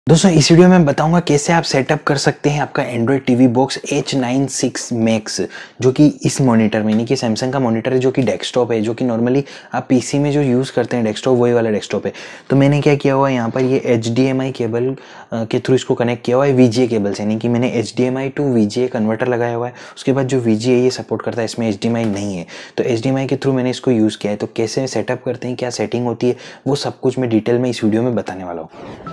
दोस्तों इस वीडियो में बताऊंगा कैसे आप सेटअप कर सकते हैं आपका Android TV box H96 max, जो कि इस मॉनिटर में, यानी कि सैमसंग का मॉनिटर है, जो कि डेस्कटॉप है, जो कि नॉर्मली आप पीसी में जो यूज़ करते हैं डेस्कटॉप, वही वाला डेस्कटॉप है। तो मैंने क्या किया हुआ है, यहाँ पर ये HDMI केबल के थ्रू इसको कनेक्ट किया हुआ है VGA केबल से, यानी कि मैंने HDMI टू VGA कन्वर्टर लगाया हुआ है। उसके बाद जो VGA ये सपोर्ट करता है, इसमें HDMI नहीं है, तो HDMI के थ्रू मैंने इसको यूज़ किया है। तो कैसे सेटअप करते हैं, क्या सेटिंग होती है, वो सब कुछ मैं डिटेल में इस वीडियो में बताने वाला हूँ।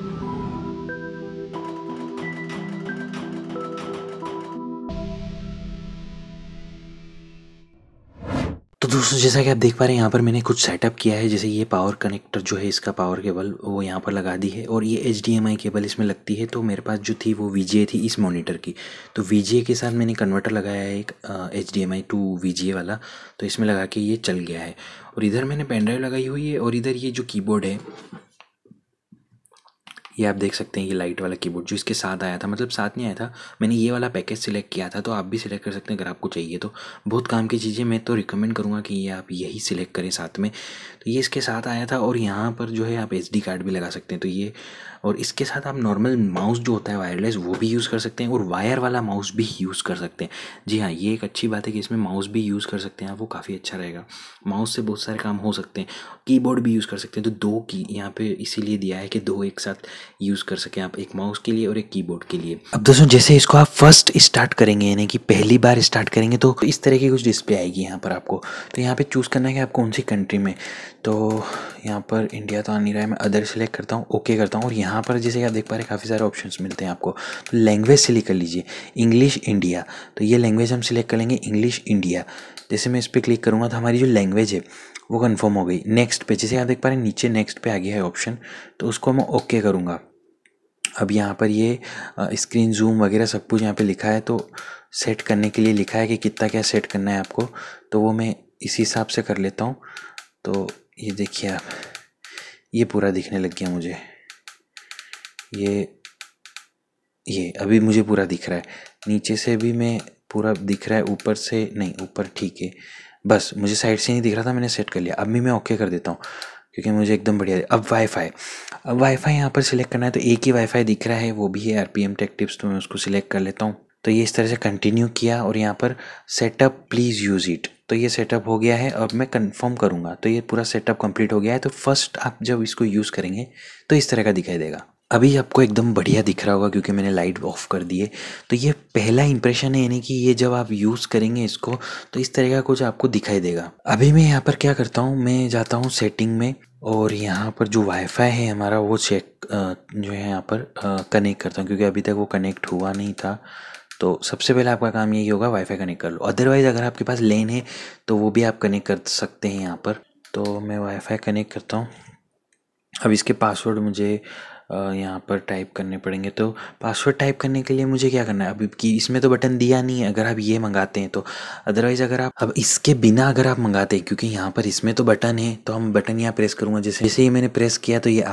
तो दोस्तों जैसा कि आप देख पा रहे हैं, यहाँ पर मैंने कुछ सेटअप किया है। जैसे ये पावर कनेक्टर जो है, इसका पावर केबल वो यहाँ पर लगा दी है, और ये HDMI केबल इसमें लगती है। तो मेरे पास जो थी वो VGA थी इस मॉनिटर की, तो VGA के साथ मैंने कन्वर्टर लगाया है एक HDMI टू VGA वाला, तो इसमें लगा के ये चल गया है। और इधर मैंने पेन ड्राइव लगाई हुई है, और इधर ये जो कीबोर्ड है, ये आप देख सकते हैं, ये लाइट वाला कीबोर्ड जो इसके साथ आया था, मतलब साथ नहीं आया था, मैंने ये वाला पैकेज सिलेक्ट किया था। तो आप भी सिलेक्ट कर सकते हैं अगर आपको चाहिए तो। बहुत काम की चीज़ें, मैं तो रिकमेंड करूँगा कि ये आप यही सिलेक्ट करें साथ में। तो ये इसके साथ आया था, और यहाँ पर जो है आप SD कार्ड भी लगा सकते हैं। तो ये, और इसके साथ आप नॉर्मल माउस जो होता है वायरलेस, वो भी यूज़ कर सकते हैं, और वायर वाला माउस भी यूज़ कर सकते हैं। जी हाँ, ये एक अच्छी बात है कि इसमें माउस भी यूज़ कर सकते हैं आप, वो काफ़ी अच्छा रहेगा। माउस से बहुत सारे काम हो सकते हैं, कीबोर्ड भी यूज़ कर सकते हैं। तो दो की यहाँ पे इसीलिए दिया है कि दो एक साथ यूज़ कर सकें आप, एक माउस के लिए और एक कीबोर्ड के लिए। अब दोस्तों जैसे इसको आप फर्स्ट स्टार्ट करेंगे, यानी कि पहली बार स्टार्ट करेंगे, तो इस तरह की कुछ डिस्प्ले आएगी यहाँ पर आपको। तो यहाँ पे चूज़ करना है कि आप कौन सी कंट्री में। तो यहाँ पर इंडिया तो आ नहीं रहा है, मैं अदर सेलेक्ट करता हूँ, ओके करता हूँ। और यहाँ पर जैसे आप देख पा रहे हैं काफ़ी सारे ऑप्शंस मिलते हैं आपको। तो लैंग्वेज सिलेक्ट कर लीजिए, इंग्लिश इंडिया। तो ये लैंग्वेज हम सिलेक्ट कर लेंगे, इंग्लिश इंडिया। जैसे मैं इस पर क्लिक करूँगा तो हमारी जो लैंग्वेज है वो कन्फर्म हो गई। नेक्स्ट पे, जैसे आप देख पा रहे हैं नीचे नेक्स्ट पे आ गया है ऑप्शन, तो उसको मैं ओके करूँगा। अब यहाँ पर ये स्क्रीन जूम वगैरह सब कुछ यहाँ पे लिखा है, तो सेट करने के लिए लिखा है कि कितना क्या सेट करना है आपको, तो वो मैं इसी हिसाब से कर लेता हूँ। तो ये देखिए आप, ये पूरा दिखने लग गया मुझे, ये अभी मुझे पूरा दिख रहा है। नीचे से भी मैं पूरा दिख रहा है, ऊपर से नहीं, ऊपर ठीक है, बस मुझे साइड से नहीं दिख रहा था, मैंने सेट कर लिया। अब भी मैं ओके कर देता हूँ क्योंकि मुझे एकदम बढ़िया। अब वाईफाई यहाँ पर सिलेक्ट करना है, तो एक ही वाईफाई दिख रहा है, वो भी है RPM टेक टिप्स, तो मैं उसको सिलेक्ट कर लेता हूँ। तो ये इस तरह से कंटिन्यू किया, और यहाँ पर सेटअप प्लीज़ यूज़ इट, तो ये सेटअप हो गया है। अब मैं कंफर्म करूँगा, तो ये पूरा सेटअप कंप्लीट हो गया है। तो फर्स्ट आप जब इसको यूज़ करेंगे तो इस तरह का दिखाई देगा। अभी आपको एकदम बढ़िया दिख रहा होगा क्योंकि मैंने लाइट ऑफ कर दी है। तो ये पहला इंप्रेशन है, यानी कि ये जब आप यूज़ करेंगे इसको तो इस तरह का कुछ आपको दिखाई देगा। अभी मैं यहाँ पर क्या करता हूँ, मैं जाता हूँ सेटिंग में, और यहाँ पर जो वाईफाई है हमारा वो चेक जो है यहाँ पर कनेक्ट करता हूँ, क्योंकि अभी तक वो कनेक्ट हुआ नहीं था। तो सबसे पहले आपका काम यही होगा, वाईफाई कनेक्ट कर लो। अदरवाइज़ अगर आपके पास लेन है तो वो भी आप कनेक्ट कर सकते हैं यहाँ पर। तो मैं वाईफाई कनेक्ट करता हूँ। अब इसके पासवर्ड मुझे यहाँ पर टाइप करने पड़ेंगे। तो पासवर्ड टाइप करने के लिए मुझे क्या करना है, अभी कि इसमें तो बटन दिया नहीं है अगर आप ये मंगाते हैं तो। अदरवाइज़ अगर आप अब इसके बिना अगर आप मंगाते हैं, क्योंकि यहाँ पर इसमें तो बटन है, तो हम बटन यहाँ प्रेस करूँगा। जैसे जैसे ही मैंने प्रेस किया तो ये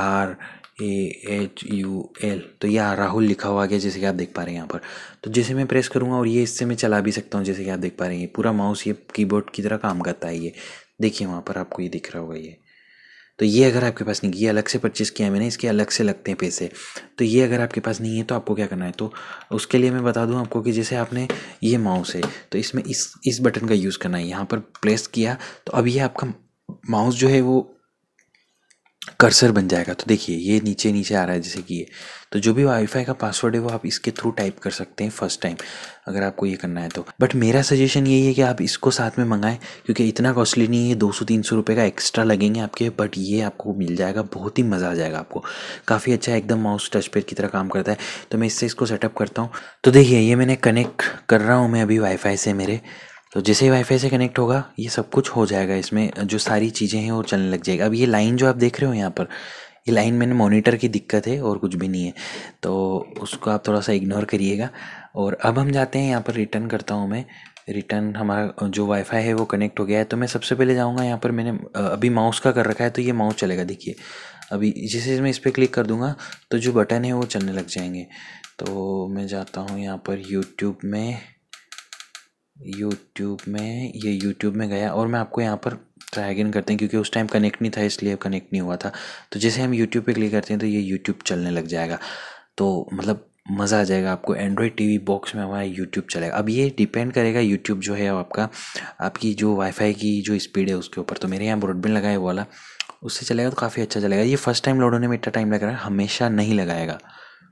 RAHUL, तो ये राहुल लिखा हुआ आ गया, जैसे कि आप देख पा रहे हैं यहाँ पर। तो जैसे मैं प्रेस करूँगा, और ये इससे मैं चला भी सकता हूँ, जैसे कि आप देख पा रहे हैं ये पूरा माउस ये कीबोर्ड की तरह काम करता है। ये देखिए वहाँ पर आपको ये दिख रहा होगा ये। तो ये अगर आपके पास नहीं, ये अलग से परचेज़ किया है मैंने, इसके अलग से लगते हैं पैसे। तो ये अगर आपके पास नहीं है तो आपको क्या करना है, तो उसके लिए मैं बता दूं आपको कि जैसे आपने ये माउस है तो इसमें इस बटन का यूज़ करना है। यहाँ पर प्लेस किया तो अब ये आपका माउस जो है वो कर्सर बन जाएगा। तो देखिए ये नीचे नीचे आ रहा है जैसे कि ये। तो जो भी वाईफाई का पासवर्ड है वो आप इसके थ्रू टाइप कर सकते हैं फर्स्ट टाइम, अगर आपको ये करना है तो। बट मेरा सजेशन यही है कि आप इसको साथ में मंगाएं, क्योंकि इतना कॉस्टली नहीं है, 200-300 रुपये का एक्स्ट्रा लगेंगे आपके, बट ये आपको मिल जाएगा, बहुत ही मज़ा आ जाएगा आपको। काफ़ी अच्छा है, एकदम माउस टच पैड की तरह काम करता है। तो मैं इससे इसको सेटअप करता हूँ। तो देखिए ये मैंने कनेक्ट कर रहा हूँ मैं अभी वाईफाई से मेरे। तो जैसे ही वाईफाई से कनेक्ट होगा ये सब कुछ हो जाएगा, इसमें जो सारी चीज़ें हैं वो चलने लग जाएगा। अब ये लाइन जो आप देख रहे हो यहाँ पर, ये लाइन मैंने मॉनिटर की दिक्कत है और कुछ भी नहीं है, तो उसको आप थोड़ा सा इग्नोर करिएगा। और अब हम जाते हैं यहाँ पर, रिटर्न करता हूँ मैं। रिटर्न हमारा जो वाईफाई है वो कनेक्ट हो गया है। तो मैं सबसे पहले जाऊँगा यहाँ पर, मैंने अभी माउस का कर रखा है तो ये माउस चलेगा। देखिए अभी जैसे मैं इस पर क्लिक कर दूँगा तो जो बटन है वो चलने लग जाएंगे। तो मैं जाता हूँ यहाँ पर यूट्यूब में, यूट्यूब में, ये यूट्यूब में गया और मैं आपको यहाँ पर ट्राई अगेन करते हैं क्योंकि उस टाइम कनेक्ट नहीं था इसलिए कनेक्ट नहीं हुआ था। तो जैसे हम यूट्यूब पे क्लिक करते हैं तो ये यूट्यूब चलने लग जाएगा, तो मतलब मज़ा आ जाएगा आपको। एंड्रॉयड टीवी बॉक्स में हमारा यूट्यूब चलेगा। अब ये डिपेंड करेगा यूट्यूब जो है आपका, आपकी जो वाईफाई की जो स्पीड है उसके ऊपर। तो मेरे यहाँ ब्रॉडबैंड लगा है वो वाला, उससे चलेगा तो काफ़ी अच्छा चलेगा। ये फर्स्ट टाइम लोड होने में इतना टाइम लग रहा है, हमेशा नहीं लगाएगा।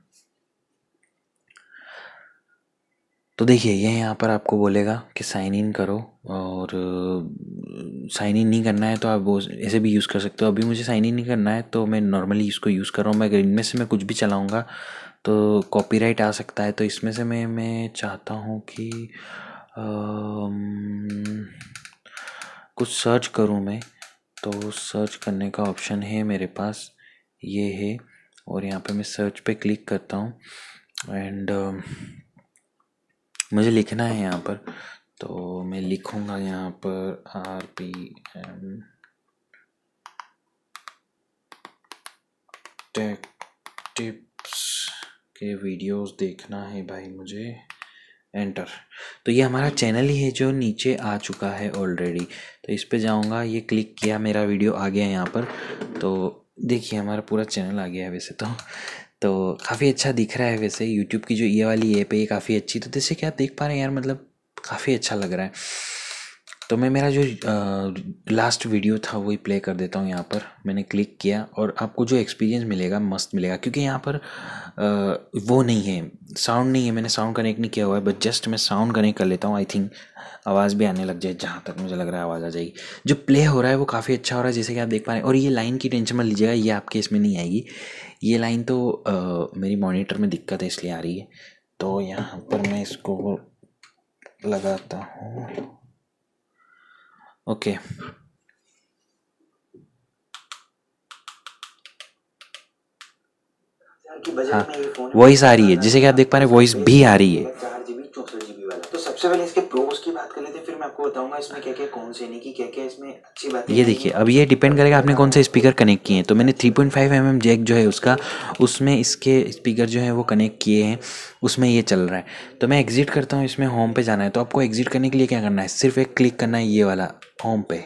तो देखिए ये यहाँ पर आपको बोलेगा कि साइन इन करो, और साइन इन नहीं करना है तो आप वो ऐसे भी यूज़ कर सकते हो। अभी मुझे साइन इन नहीं करना है तो मैं नॉर्मली इसको यूज़ कर रहा हूँ। मैं अगर इनमें से मैं कुछ भी चलाऊँगा तो कॉपीराइट आ सकता है, तो इसमें से मैं चाहता हूँ कि कुछ सर्च करूँ मैं। तो सर्च करने का ऑप्शन है मेरे पास, ये है, और यहाँ पे मैं सर्च पे क्लिक करता हूँ एंड मुझे लिखना है यहाँ पर। तो मैं लिखूँगा यहाँ पर RPM टेक टिप्स के वीडियोस देखना है भाई मुझे, एंटर। तो ये हमारा चैनल ही है जो नीचे आ चुका है ऑलरेडी। तो इस पे जाऊँगा, ये क्लिक किया, मेरा वीडियो आ गया यहाँ पर। तो देखिए हमारा पूरा चैनल आ गया है वैसे तो काफ़ी अच्छा दिख रहा है वैसे। यूट्यूब की जो ये वाली ऐप है ये काफ़ी अच्छी, तो जैसे कि आप देख पा रहे हैं यार, मतलब काफ़ी अच्छा लग रहा है। तो मैं मेरा जो लास्ट वीडियो था वही प्ले कर देता हूँ यहाँ पर। मैंने क्लिक किया और आपको जो एक्सपीरियंस मिलेगा मस्त मिलेगा, क्योंकि यहाँ पर वो नहीं है, साउंड नहीं है। मैंने साउंड कनेक्ट नहीं किया हुआ है, बट जस्ट मैं साउंड कनेक्ट कर लेता हूँ। आई थिंक आवाज़ भी आने लग जाए, जहाँ तक मुझे लग रहा है आवाज़ आ जाएगी। जो प्ले हो रहा है वो काफ़ी अच्छा हो रहा है जैसे कि आप देख पा रहे हैं। और ये लाइन की टेंशन मत लीजिएगा, ये आपके इसमें नहीं आएगी। ये लाइन तो मेरी मॉनिटर में दिक्कत है इसलिए आ रही है। तो यहाँ पर मैं इसको लगाता हूँ, ओके। हाँ, वॉइस आ रही है जैसे कि आप देख पा रहे हैं, वॉइस भी आ रही है। 4 GB 64 GB वाला। तो सबसे पहले इसके प्रोज की बात कर लेते हैं, फिर मैं आपको बताऊंगा इसमें क्या क्या, कौन से नहीं की क्या क्या इसमें अच्छी बातें। ये देखिए, अब ये डिपेंड करेगा आपने कौन से स्पीकर कनेक्ट किए हैं। तो मैंने 3.5 mm जैक जो है उसका, उसमें इसके स्पीकर जो है वो कनेक्ट किए हैं, उसमें ये चल रहा है। तो मैं एग्जिट करता हूँ, इसमें होम पे जाना है। तो आपको एग्जिट करने के लिए क्या करना है, सिर्फ एक क्लिक करना है ये वाला होम पे।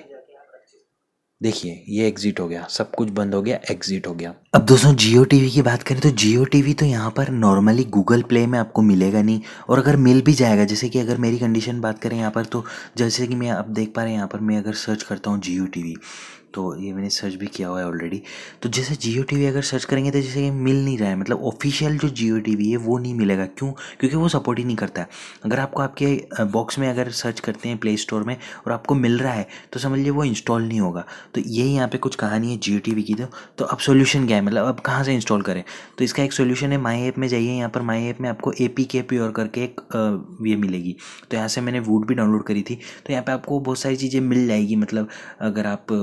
देखिए ये एग्जिट हो गया, सब कुछ बंद हो गया, एग्जिट हो गया। अब दोस्तों जियो टीवी की बात करें तो जियो टीवी तो यहाँ पर नॉर्मली गूगल प्ले में आपको मिलेगा नहीं, और अगर मिल भी जाएगा, जैसे कि अगर मेरी कंडीशन बात करें यहाँ पर, तो जैसे कि मैं आप देख पा रहे हैं यहाँ पर, मैं अगर सर्च करता हूँ जियो टीवी, तो ये मैंने सर्च भी किया हुआ है ऑलरेडी। तो जैसे जियो टीवी अगर सर्च करेंगे तो जैसे कि मिल नहीं रहा है, मतलब ऑफिशियल जो जियो टीवी है वो नहीं मिलेगा। क्यों? क्योंकि वो सपोर्ट ही नहीं करता है। अगर आपको आपके बॉक्स में अगर सर्च करते हैं प्ले स्टोर में और आपको मिल रहा है तो समझ लीजिए वो इंस्टॉल नहीं होगा। तो ये यहाँ पे कुछ कहानी है जियो टीवी की। तो अब सोल्यूशन क्या है, मतलब अब कहाँ से इंस्टॉल करें? तो इसका एक सोल्यूशन है, माई ऐप में जाइए। यहाँ पर माई ऐप में आपको APK प्योर करके एक ये मिलेगी। तो यहाँ से मैंने वूड भी डाउनलोड करी थी। तो यहाँ पे आपको बहुत सारी चीज़ें मिल जाएगी, मतलब अगर आप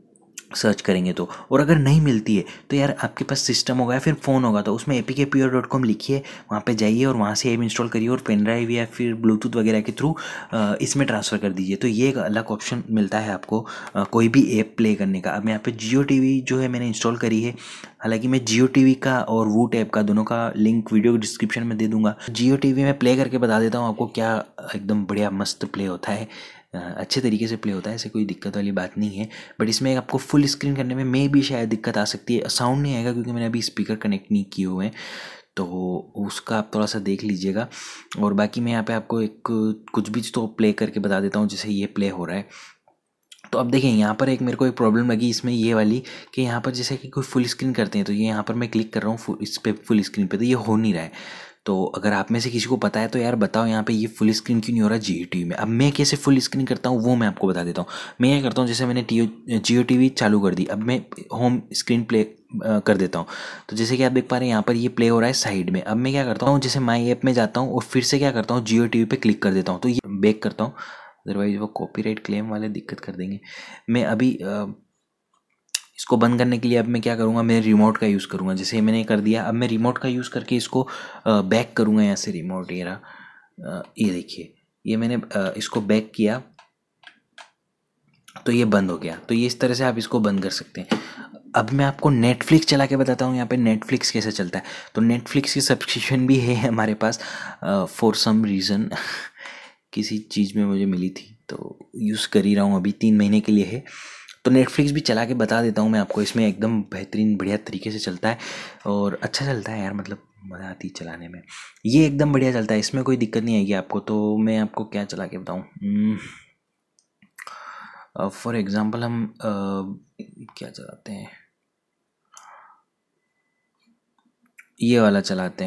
सर्च करेंगे तो। और अगर नहीं मिलती है तो यार आपके पास सिस्टम होगा या फिर फ़ोन होगा, तो उसमें apkpure.com लिखिए, वहाँ पे जाइए और वहाँ से ऐप इंस्टॉल करिए और पेन ड्राइव या फिर ब्लूटूथ वगैरह के थ्रू इसमें ट्रांसफ़र कर दीजिए। तो ये एक अलग ऑप्शन मिलता है आपको कोई भी ऐप प्ले करने का। अब यहाँ पे जियो टीवी जो है मैंने इंस्टॉल करी है। हालांकि मैं जियो टीवी का और वूट ऐप का दोनों का लिंक वीडियो डिस्क्रिप्शन में दे दूंगा। जियो टीवी में प्ले करके बता देता हूँ आपको क्या एकदम बढ़िया मस्त प्ले होता है, अच्छे तरीके से प्ले होता है, ऐसे कोई दिक्कत वाली बात नहीं है। बट इसमें आपको फुल स्क्रीन करने में भी शायद दिक्कत आ सकती है, साउंड नहीं आएगा क्योंकि मैंने अभी स्पीकर कनेक्ट नहीं किए हुए हैं। तो उसका आप थोड़ा सा देख लीजिएगा। और बाकी मैं यहाँ पे आपको एक कुछ भी तो प्ले करके बता देता हूँ, जैसे ये प्ले हो रहा है। तो अब देखिए यहाँ पर एक मेरे को एक प्रॉब्लम लगी इसमें ये वाली, कि यहाँ पर जैसे कि कोई फुल स्क्रीन करते हैं तो ये यहाँ पर मैं क्लिक कर रहा हूँ इस पर फुल स्क्रीन पे, तो ये हो नहीं रहा है। तो अगर आप में से किसी को पता है तो यार बताओ यहाँ पे ये फुल स्क्रीन क्यों नहीं हो रहा जियो टीवी में। अब मैं कैसे फुल स्क्रीन करता हूँ वो मैं आपको बता देता हूँ। मैं ये करता हूँ, जैसे मैंने जियो टीवी चालू कर दी, अब मैं होम स्क्रीन प्ले कर देता हूँ। तो जैसे कि आप देख पा रहे हैं यहाँ पर ये प्ले हो रहा है साइड में। अब मैं क्या करता हूँ, जैसे माई ऐप में जाता हूँ और फिर से क्या करता हूँ, जियो टीवी पे क्लिक कर देता हूँ। तो ये बैक करता हूँ, अदरवाइज वो कॉपीराइट क्लेम वाले दिक्कत कर देंगे। मैं अभी इसको बंद करने के लिए अब मैं क्या करूँगा, मैं रिमोट का यूज़ करूँगा। जैसे मैंने कर दिया, अब मैं रिमोट का यूज़ करके इसको बैक करूँगा यहाँ से रिमोट। ये देखिए, ये मैंने इसको बैक किया तो ये बंद हो गया। तो ये इस तरह से आप इसको बंद कर सकते हैं। अब मैं आपको नेटफ्लिक्स चला के बताता हूँ यहाँ पे नेटफ्लिक्स कैसे चलता है। तो नेटफ्लिक्स की सब्सक्रिप्शन भी है हमारे पास फॉर सम रीज़न किसी चीज़ में मुझे मिली थी, तो यूज़ कर ही रहा हूँ, अभी 3 महीने के लिए है। तो नेटफ्लिक्स भी चला के बता देता हूँ मैं आपको, इसमें एकदम बेहतरीन बढ़िया तरीके से चलता है और अच्छा चलता है यार, मतलब मज़ा आती है चलाने में। ये एकदम बढ़िया चलता है, इसमें कोई दिक्कत नहीं आएगी आपको। तो मैं आपको क्या चला के बताऊँ, फॉर एग्ज़ाम्पल हम क्या चलाते हैं, ये वाला चलाते हैं,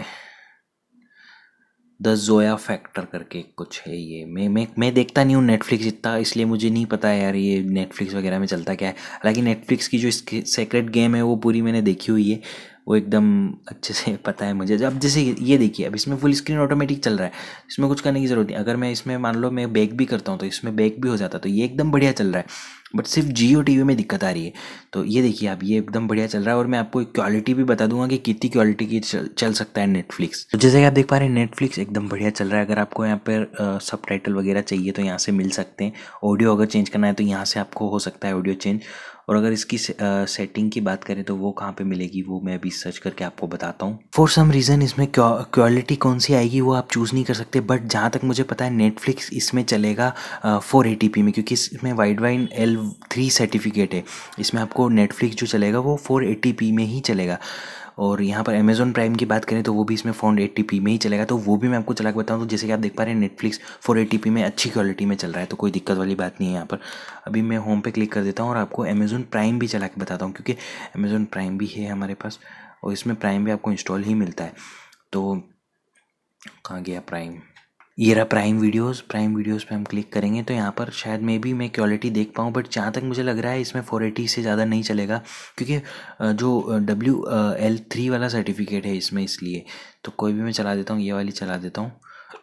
द जोया फैक्टर करके कुछ है ये। मैं देखता नहीं हूँ नेटफ्लिक्स इतना, इसलिए मुझे नहीं पता है यार ये नेटफ्लिक्स वगैरह में चलता क्या है। हालांकि नेटफ्लिक्स की जो सेक्रेट गेम है वो पूरी मैंने देखी हुई है, वो एकदम अच्छे से पता है मुझे। अब जैसे ये देखिए, अब इसमें फुल स्क्रीन ऑटोमेटिक चल रहा है, इसमें कुछ करने की ज़रूरत नहीं। अगर मैं इसमें मान लो मैं बैक भी करता हूँ तो इसमें बैक भी हो जाता है, तो ये एकदम बढ़िया चल रहा है। बट सिर्फ जियो टीवी में दिक्कत आ रही है। तो ये देखिए आप, ये एकदम बढ़िया चल रहा है और मैं आपको एक क्वालिटी भी बता दूंगा कि कितनी क्वालिटी की चल सकता है नेटफ्लिक्स। तो जैसे कि आप देख पा रहे हैं नेटफ्लिक्स एकदम बढ़िया चल रहा है। अगर आपको यहाँ पर सबटाइटल वगैरह चाहिए तो यहाँ से मिल सकते हैं। ऑडियो अगर चेंज करना है तो यहाँ से आपको हो सकता है ऑडियो चेंज। और अगर इसकी सेटिंग की बात करें तो वो कहाँ पे मिलेगी वो मैं अभी सर्च करके आपको बताता हूँ। फॉर सम रीज़न इसमें क्वालिटी कौन सी आएगी वो आप चूज़ नहीं कर सकते, बट जहाँ तक मुझे पता है नेटफ्लिक्स इसमें चलेगा 480p में, क्योंकि इसमें वाइडवाइन L3 सर्टिफिकेट है। इसमें आपको नेटफ्लिक्स जो चलेगा वो 480p में ही चलेगा। और यहाँ पर अमेजॉन प्राइम की बात करें तो वो भी इसमें 480p में ही चलेगा। तो वो भी मैं आपको चला के बताऊँ, तो जैसे कि आप देख पा रहे हैं नेटफ्लिक्स 480p में अच्छी क्वालिटी में चल रहा है, तो कोई दिक्कत वाली बात नहीं है यहाँ पर। अभी मैं होम पे क्लिक कर देता हूँ और आपको अमेजॉन प्राइम भी चला के बताता हूँ, क्योंकि अमेजॉन प्राइम भी है हमारे पास और इसमें प्राइम भी आपको इंस्टॉल ही मिलता है। तो कहाँ गया प्राइम, ये रहा प्राइम वीडियोस पे हम क्लिक करेंगे तो यहाँ पर शायद मे भी मैं क्वालिटी देख पाऊँ, बट जहाँ तक मुझे लग रहा है इसमें 480 से ज़्यादा नहीं चलेगा, क्योंकि जो WL3 वाला सर्टिफिकेट है इसमें, इसलिए। तो कोई भी मैं चला देता हूँ, ये वाली चला देता हूँ।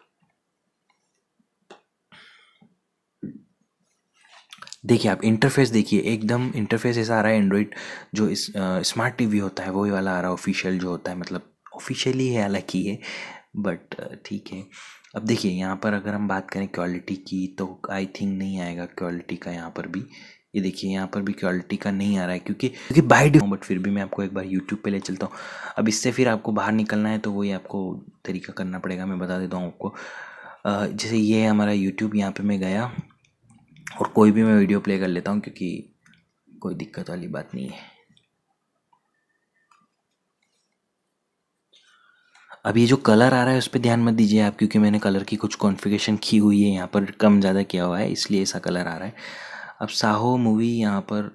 देखिए आप इंटरफेस देखिए, एकदम इंटरफेस ऐसा आ रहा है एंड्रॉइड जो इस स्मार्ट टीवी होता है वही वाला आ रहा है, ऑफिशियल जो होता है, मतलब ऑफिशियली है हालांकि ये, बट ठीक है। अब देखिए यहाँ पर अगर हम बात करें क्वालिटी की तो आई थिंक नहीं आएगा क्वालिटी का यहाँ पर भी। ये देखिए यहाँ पर भी क्वालिटी का नहीं आ रहा है, क्योंकि बाय डिफॉल्ट, बट फिर भी मैं आपको एक बार यूट्यूब पे ले चलता हूँ। अब इससे फिर आपको बाहर निकलना है तो वही आपको तरीका करना पड़ेगा, मैं बता देता हूँ आपको। जैसे ये है हमारा यूट्यूब, यहाँ पे मैं गया और कोई भी मैं वीडियो प्ले कर लेता हूँ, क्योंकि कोई दिक्कत वाली बात नहीं है। अब ये जो कलर आ रहा है उस पर ध्यान मत दीजिए आप, क्योंकि मैंने कलर की कुछ कॉन्फ़िगरेशन की हुई है, यहाँ पर कम ज़्यादा किया हुआ है, इसलिए ऐसा कलर आ रहा है। अब साहो मूवी यहाँ पर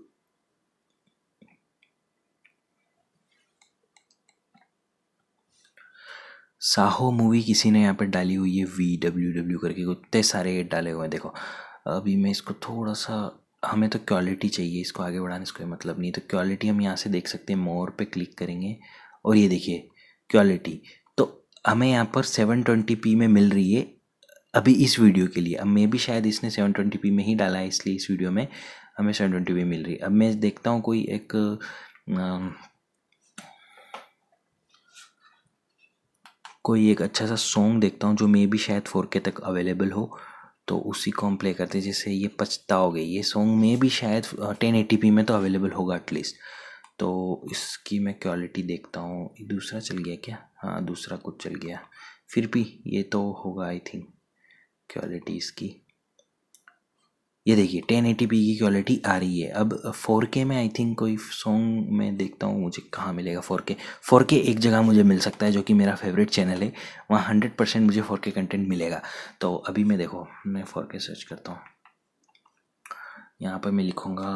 साहो मूवी किसी ने यहाँ पर डाली हुई है, VWW करके कितने सारे डाले हुए हैं देखो। अभी मैं इसको थोड़ा सा, हमें तो क्वालिटी चाहिए, इसको आगे बढ़ाने से कोई मतलब नहीं, तो क्वालिटी हम यहाँ से देख सकते हैं, मोर पे क्लिक करेंगे और ये देखिए क्वालिटी, तो हमें यहाँ पर 720p में मिल रही है अभी इस वीडियो के लिए। अब मे भी शायद इसने 720p में ही डाला है, इसलिए इस वीडियो में हमें 720p मिल रही है। अब मैं देखता हूँ कोई एक अच्छा सा सॉन्ग देखता हूँ जो मे भी शायद 4K तक अवेलेबल हो, तो उसी को हम प्ले करते हैं। जैसे ये पछताओगे, ये सॉन्ग में भी शायद 1080p में तो अवेलेबल होगा एटलीस्ट। तो इसकी मैं क्वालिटी देखता हूँ, दूसरा चल गया क्या, हाँ दूसरा कुछ चल गया, फिर भी ये तो होगा आई थिंक क्वालिटी इसकी। ये देखिए 1080p की क्वालिटी आ रही है। अब 4K में आई थिंक कोई सॉन्ग मैं देखता हूँ, मुझे कहाँ मिलेगा 4K एक जगह मुझे मिल सकता है जो कि मेरा फेवरेट चैनल है, वहाँ 100% मुझे 4K कंटेंट मिलेगा। तो अभी मैं देखो, मैं 4K सर्च करता हूँ, यहाँ पर मैं लिखूँगा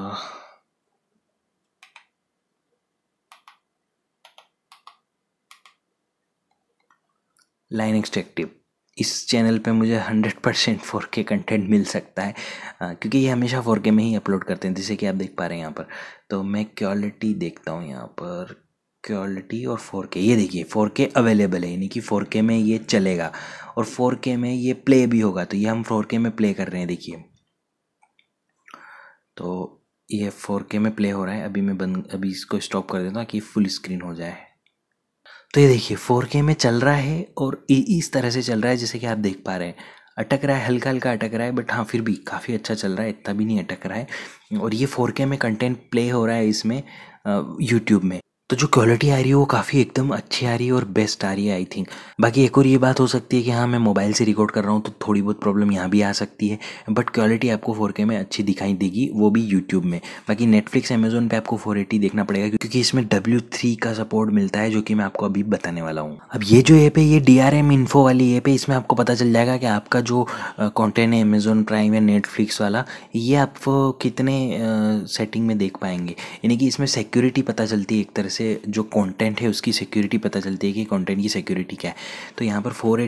लाइन एक्सट्रैक्टिव। इस चैनल पे मुझे 100% 4K कंटेंट मिल सकता है, क्योंकि ये हमेशा 4K में ही अपलोड करते हैं, जैसे कि आप देख पा रहे हैं यहाँ पर। तो मैं क्वालिटी देखता हूँ यहाँ पर, क्वालिटी और 4K, ये देखिए 4K अवेलेबल है, यानी कि 4K में ये चलेगा और 4K में ये प्ले भी होगा। तो ये हम 4K में प्ले कर रहे हैं, देखिए तो ये 4K में प्ले हो रहा है। अभी इसको स्टॉप कर देता हूँ कि फुल स्क्रीन हो जाए। तो ये देखिए 4K में चल रहा है और इस तरह से चल रहा है जैसे कि आप देख पा रहे हैं। अटक रहा है, हल्का हल्का अटक रहा है, बट हाँ फिर भी काफ़ी अच्छा चल रहा है, इतना भी नहीं अटक रहा है। और ये 4K में कंटेंट प्ले हो रहा है इसमें यूट्यूब में। तो जो क्वालिटी आ रही है वो काफ़ी एकदम अच्छी आ रही है और बेस्ट आ रही है आई थिंक। बाकी एक और ये बात हो सकती है कि हाँ मैं मोबाइल से रिकॉर्ड कर रहा हूँ तो थोड़ी बहुत प्रॉब्लम यहाँ भी आ सकती है, बट क्वालिटी आपको 4K में अच्छी दिखाई देगी, वो भी यूट्यूब में। बाकी नेटफ्लिक्स अमेजोन पे आपको 480 देखना पड़ेगा क्योंकि इसमें W3 का सपोर्ट मिलता है, जो कि मैं आपको अभी बताने वाला हूँ। अब ये जो ऐप है ये DRM इन्फो वाली ऐप है, इसमें आपको पता चल जाएगा कि आपका जो कॉन्टेंट है अमेजोन प्राइम या नेटफ्लिक्स वाला, ये आप कितने सेटिंग में देख पाएंगे। यानी कि इसमें सिक्योरिटी पता चलती है एक तरह से, जो कंटेंट है उसकी सिक्योरिटी पता चलती है कि कंटेंट की सिक्योरिटी क्या है। तो यहाँ पर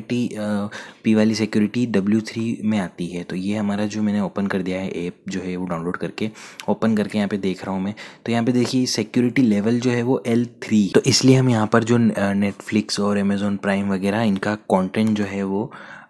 480p वाली सिक्योरिटी W3 में आती है। तो ये हमारा जो मैंने ओपन कर दिया है ऐप जो है वो डाउनलोड करके ओपन करके यहाँ पे देख रहा हूँ मैं। तो यहाँ पे देखिए सिक्योरिटी लेवल जो है वो L3, तो इसलिए हम यहाँ पर जो नेटफ्लिक्स और अमेजोन प्राइम वगैरह इनका कंटेंट जो है वो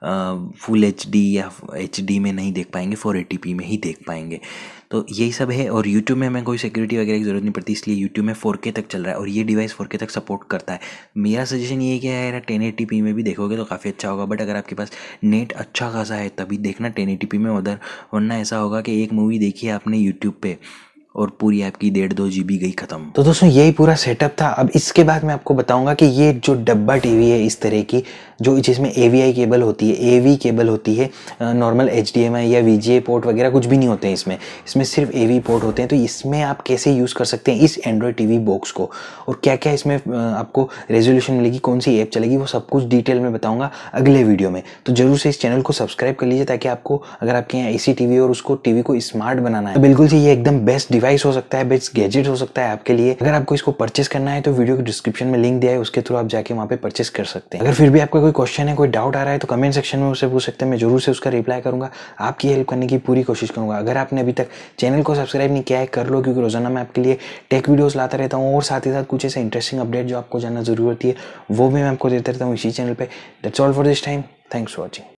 फुल HD या HD में नहीं देख पाएंगे, 480p में ही देख पाएंगे। तो यही सब है। और YouTube में हमें कोई सिक्योरिटी वगैरह की ज़रूरत नहीं पड़ती, इसलिए YouTube में 4K तक चल रहा है और ये डिवाइस 4K तक सपोर्ट करता है। मेरा सजेशन ये है कि यार 1080p में भी देखोगे तो काफ़ी अच्छा होगा, बट अगर आपके पास नेट अच्छा खासा है तभी देखना 1080p में उधर, वरना ऐसा होगा कि एक मूवी देखी आपने YouTube पे और पूरी आपकी 1.5-2 GB गई ख़त्म। तो दोस्तों यही पूरा सेटअप था। अब इसके बाद मैं आपको बताऊंगा कि ये जो डब्बा टीवी है इस तरह की, जो जिसमें AVI केबल होती है, AV केबल होती है, नॉर्मल HDMI या VGA पोर्ट वगैरह कुछ भी नहीं होते हैं इसमें सिर्फ AV पोर्ट होते हैं। तो इसमें आप कैसे यूज़ कर सकते हैं इस एंड्रॉयड टीवी बॉक्स को, और क्या क्या इसमें आपको रेजोल्यूशन मिलेगी, कौन सी ऐप चलेगी, वो सब कुछ डिटेल में बताऊंगा अगले वीडियो में। तो जरूर से इस चैनल को सब्सक्राइब कर लीजिए, ताकि आपको अगर आपके यहाँ ऐसी टीवी और उसको टीवी को स्मार्ट बनाना है तो बिल्कुल से ये एकदम बेस्ट डिवाइस हो सकता है, बेस्ट गैजेट हो सकता है आपके लिए। अगर आपको इसको परचेस करना है तो वीडियो के डिस्क्रिप्शन में लिंक दिया है, उसके थ्रू आप जाके वहाँ पे परचेस कर सकते हैं। अगर फिर भी आपका कोई क्वेश्चन है, कोई डाउट आ रहा है तो कमेंट सेक्शन में मुझसे पूछ सकते हैं, मैं जरूर से उसका रिप्लाई करूंगा, आपकी हेल्प करने की पूरी कोशिश करूंगा। अगर आपने अभी तक चैनल को सब्सक्राइब नहीं किया है कर लो, क्योंकि रोजाना मैं आपके लिए टेक वीडियोस लाता रहता हूँ और साथ ही साथ कुछ ऐसे इंटरेस्टिंग अपडेट जो आपको जानना जरूरी होती है वो भी मैं आपको देता रहता हूँ इसी चैनल पे। That's all for this time, thanks for watching.